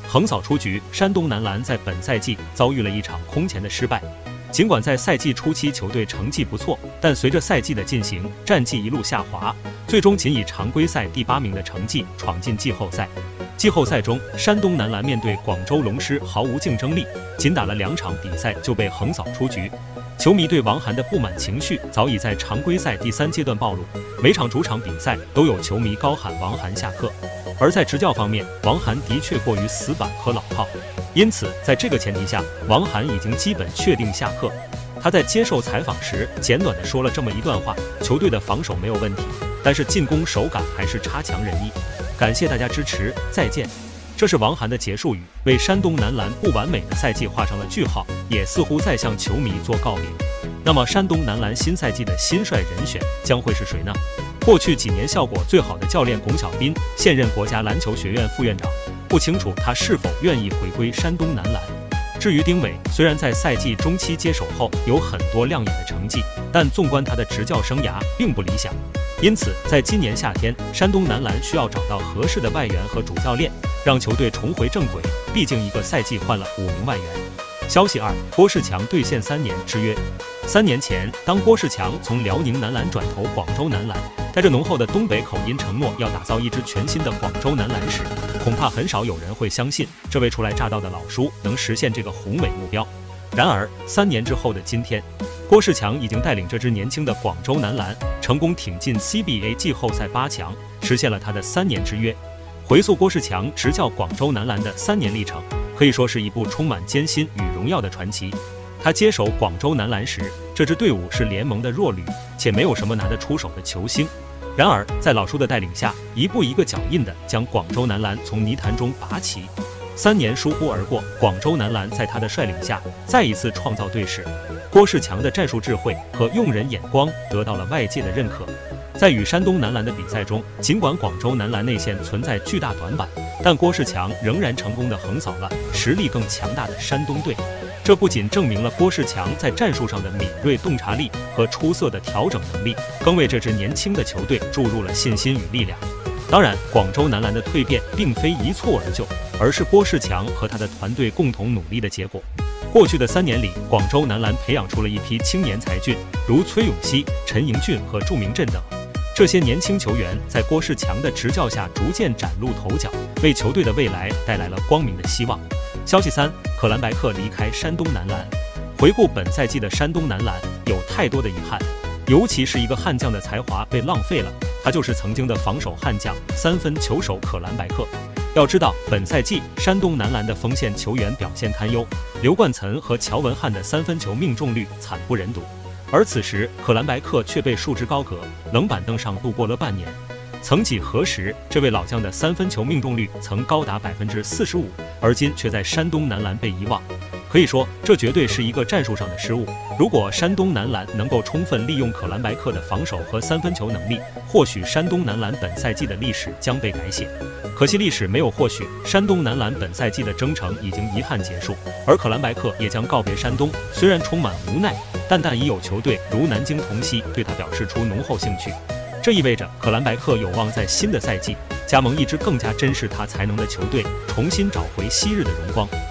横扫出局，山东男篮在本赛季遭遇了一场空前的失败。尽管在赛季初期球队成绩不错，但随着赛季的进行，战绩一路下滑，最终仅以常规赛第8名的成绩闯进季后赛。季后赛中，山东男篮面对广州龙狮毫无竞争力，仅打了2场比赛就被横扫出局。球迷对王涵的不满情绪早已在常规赛第3阶段暴露，每场主场比赛都有球迷高喊王涵下课。而在执教方面，王涵的确过于死板和老套，因此在这个前提下，王涵已经基本确定下课。他在接受采访时简短地说了这么一段话：球队的防守没有问题，但是进攻手感还是差强人意。感谢大家支持，再见。这是王涵的结束语，为山东男篮不完美的赛季画上了句号，也似乎在向球迷做告别。那么山东男篮新赛季的新帅人选将会是谁呢？过去几年效果最好的教练龚小彬，现任国家篮球学院副院长，不清楚他是否愿意回归山东男篮。至于丁伟，虽然在赛季中期接手后有很多亮眼的成绩，但纵观他的执教生涯并不理想。因此，在今年夏天，山东男篮需要找到合适的外援和主教练，让球队重回正轨。毕竟一个赛季换了5名外援。消息2：郭士强兑现3年之约。3年前，当郭士强从辽宁男篮转投广州男篮，带着浓厚的东北口音承诺要打造一支全新的广州男篮时，恐怕很少有人会相信这位初来乍到的老叔能实现这个宏伟目标。然而，3年之后的今天，郭士强已经带领这支年轻的广州男篮成功挺进 CBA 季后赛8强，实现了他的3年之约。回溯郭士强执教广州男篮的3年历程，可以说是一部充满艰辛与荣耀的传奇。他接手广州男篮时，这支队伍是联盟的弱旅，且没有什么拿得出手的球星。然而，在老叔的带领下，一步一个脚印地将广州男篮从泥潭中拔起。3年疏忽而过，广州男篮在他的率领下再一次创造队史。郭士强的战术智慧和用人眼光得到了外界的认可。在与山东男篮的比赛中，尽管广州男篮内线存在巨大短板，但郭士强仍然成功地横扫了实力更强大的山东队。这不仅证明了郭士强在战术上的敏锐洞察力和出色的调整能力，更为这支年轻的球队注入了信心与力量。当然，广州男篮的蜕变并非一蹴而就，而是郭士强和他的团队共同努力的结果。过去的3年里，广州男篮培养出了一批青年才俊，如崔永熙、陈盈俊和祝明镇等。这些年轻球员在郭士强的执教下逐渐崭露头角，为球队的未来带来了光明的希望。消息3：可兰白克离开山东男篮。回顾本赛季的山东男篮，有太多的遗憾，尤其是一个悍将的才华被浪费了，他就是曾经的防守悍将3分球手可兰白克。要知道，本赛季山东男篮的锋线球员表现堪忧，刘冠岑和乔文翰的3分球命中率惨不忍睹，而此时可兰白克却被束之高阁，冷板凳上度过了半年。曾几何时，这位老将的3分球命中率曾高达45%，而今却在山东男篮被遗忘。可以说，这绝对是一个战术上的失误。如果山东男篮能够充分利用可兰白克的防守和3分球能力，或许山东男篮本赛季的历史将被改写。可惜历史没有或许，山东男篮本赛季的征程已经遗憾结束，而可兰白克也将告别山东。虽然充满无奈，但已有球队如南京同曦对他表示出浓厚兴趣。这意味着可兰白克有望在新的赛季加盟一支更加珍视他才能的球队，重新找回昔日的荣光。